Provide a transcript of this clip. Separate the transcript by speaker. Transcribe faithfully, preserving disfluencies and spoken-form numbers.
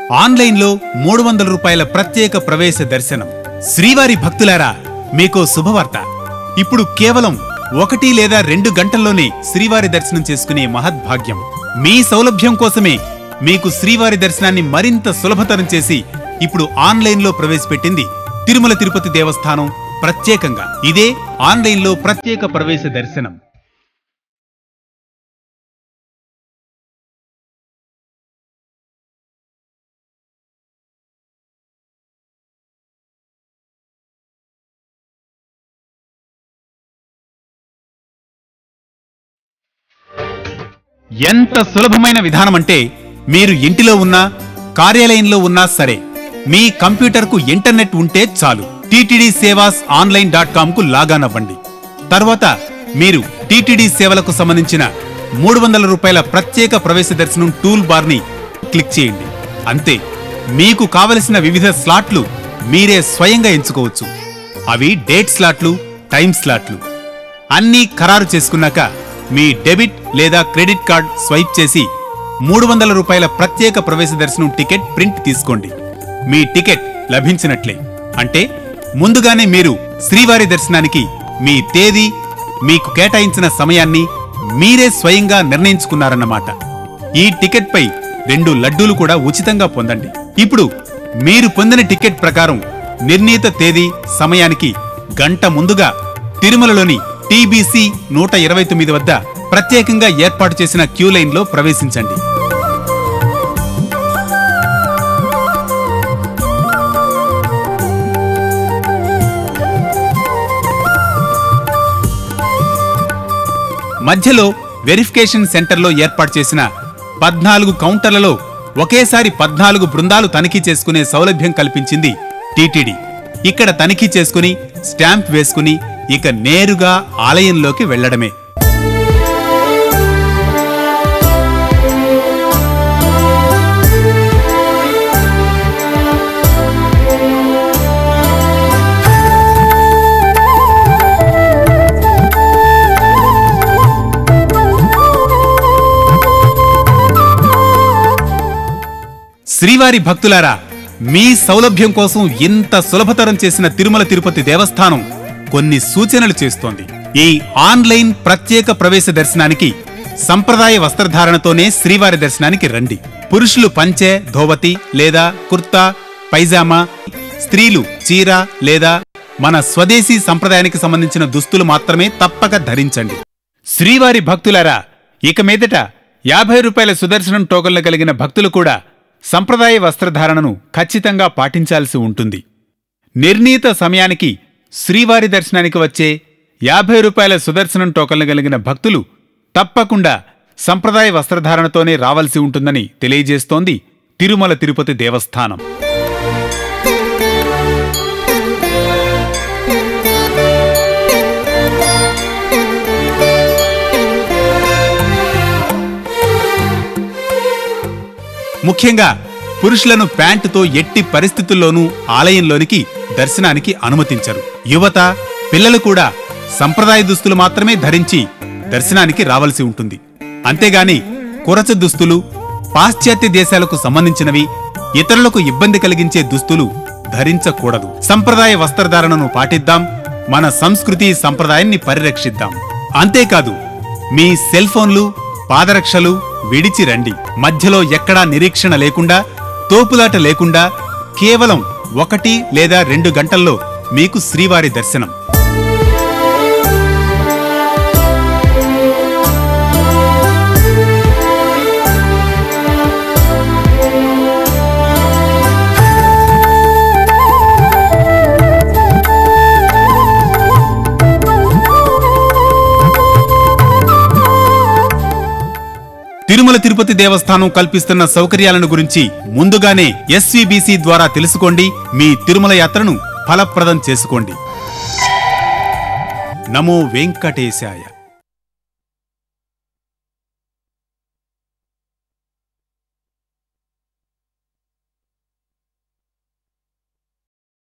Speaker 1: ఆన్లైన్లో మూడు వందల రూపాయల ప్రత్యేక ప్రవేశ దర్శనం. శ్రీవారి భక్తులారా, మీకో శుభవార్త. ఇప్పుడు కేవలం ఒకటి లేదా రెండు గంటల్లోనే శ్రీవారి దర్శనం చేసుకునే మహద్భాగ్యం. మీ సౌలభ్యం కోసమే మీకు శ్రీవారి దర్శనాన్ని మరింత సులభతరం చేసి ఇప్పుడు ఆన్లైన్లో ప్రవేశపెట్టింది తిరుమల తిరుపతి దేవస్థానం ప్రత్యేకంగా. ఇదే ఆన్లైన్లో ప్రత్యేక ప్రవేశ దర్శనం. ఎంత సులభమైన విధానం అంటే, మీరు ఇంటిలో ఉన్నా కార్యాలయంలో ఉన్నా సరే మీ కంప్యూటర్కు ఇంటర్నెట్ ఉంటే చాలు. TTD sevas online dot com కు లాగాన్ అవ్వండి. తర్వాత మీరు టీటీడీ సేవలకు సంబంధించిన మూడు వందల రూపాయల ప్రత్యేక ప్రవేశ దర్శనం టూల్ బార్ ని క్లిక్ చేయండి. అంతే, మీకు కావలసిన వివిధ స్లాట్లు మీరే స్వయంగా ఎంచుకోవచ్చు. అవి డేట్ స్లాట్లు, టైం స్లాట్లు. అన్నీ ఖరారు చేసుకున్నాక మీ డెబిట్ లేదా క్రెడిట్ కార్డ్ స్వైప్ చేసి మూడు వందల రూపాయల ప్రత్యేక ప్రవేశ దర్శనం టికెట్ ప్రింట్ తీసుకోండి. మీ టికెట్ లభించినట్లే. అంటే ముందుగానే మీరు శ్రీవారి దర్శనానికి మీ తేదీ, మీకు కేటాయించిన సమయాన్ని మీరే స్వయంగా నిర్ణయించుకున్నారన్నమాట. ఈ టికెట్ పై రెండు లడ్డూలు కూడా ఉచితంగా పొందండి. ఇప్పుడు మీరు పొందిన టికెట్ ప్రకారం నిర్ణీత తేదీ, సమయానికి గంట ముందుగా తిరుమలలోని టీబీసీ నూట ఇరవై తొమ్మిది వద్ద ప్రత్యేకంగా ఏర్పాటు చేసిన క్యూ లైన్ లో ప్రవేశించండి. మధ్యలో వెరిఫికేషన్ సెంటర్లో ఏర్పాటు చేసిన పద్నాలుగు కౌంటర్లలో ఒకేసారి పద్నాలుగు బృందాలు తనిఖీ చేసుకునే సౌలభ్యం కల్పించింది టీటీడీ. ఇక్కడ తనిఖీ చేసుకుని స్టాంప్ వేసుకుని ఇక నేరుగా ఆలయంలోకి వెళ్లడమే. శ్రీవారి భక్తులారా, మీ సౌలభ్యం కోసం ఇంత సులభతరం చేసిన తిరుమల తిరుపతి దేవస్థానం కొన్ని సూచనలు చేస్తోంది. ఈ ఆన్లైన్ ప్రత్యేక ప్రవేశ దర్శనానికి సంప్రదాయ వస్త్రధారణతోనే శ్రీవారి దర్శనానికి రండి. పురుషులు పంచె, ధోవతి లేదా కుర్తా, పైజామా, స్త్రీలు చీర లేదా మన స్వదేశీ సంప్రదాయానికి సంబంధించిన దుస్తులు మాత్రమే తప్పక ధరించండి. శ్రీవారి భక్తులారా, ఇక మీదట యాభై రూపాయల సుదర్శనం టోకన్లు కలిగిన భక్తులు కూడా సంప్రదాయ వస్త్రధారణను ఖచ్చితంగా పాటించాల్సి ఉంటుంది. నిర్ణీత సమయానికి శ్రీవారి దర్శనానికి వచ్చే యాభై రూపాయల సుదర్శనం టోకన్లు కలిగిన భక్తులు తప్పకుండా సంప్రదాయ వస్త్రధారణతోనే రావాల్సి ఉంటుందని తెలియజేస్తోంది తిరుమల తిరుపతి దేవస్థానం. ముఖ్యంగా పురుషులను ప్యాంటుతో ఎట్టి పరిస్థితుల్లోనూ ఆలయంలోనికి దర్శనానికి అనుమతించరు. యువత, పిల్లలు కూడా సంప్రదాయ దుస్తులు మాత్రమే ధరించి దర్శనానికి రావాల్సి ఉంటుంది. అంతేగాని కురచ దుస్తులు, పాశ్చాత్య దేశాలకు సంబంధించినవి, ఇతరులకు ఇబ్బంది కలిగించే దుస్తులు ధరించకూడదు. సంప్రదాయ వస్త్రధారణను పాటిద్దాం, మన సంస్కృతి సంప్రదాయాన్ని పరిరక్షిద్దాం. అంతేకాదు, మీ సెల్ ఫోన్లు, పాదరక్షలు విడిచి రండి. మధ్యలో ఎక్కడా నిరీక్షణ లేకుండా, తోపులాట లేకుండా కేవలం ఒకటి లేదా రెండు గంటల్లో మీకు శ్రీవారి దర్శనం. తిరుమల తిరుపతి దేవస్థానం కల్పిస్తున్న సౌకర్యాలను గురించి ముందుగానే ఎస్వీబీసీ ద్వారా తెలుసుకోండి. మీ తిరుమల యాత్రను ఫలప్రదం చేసుకోండి. నమో వెంకటేశాయ.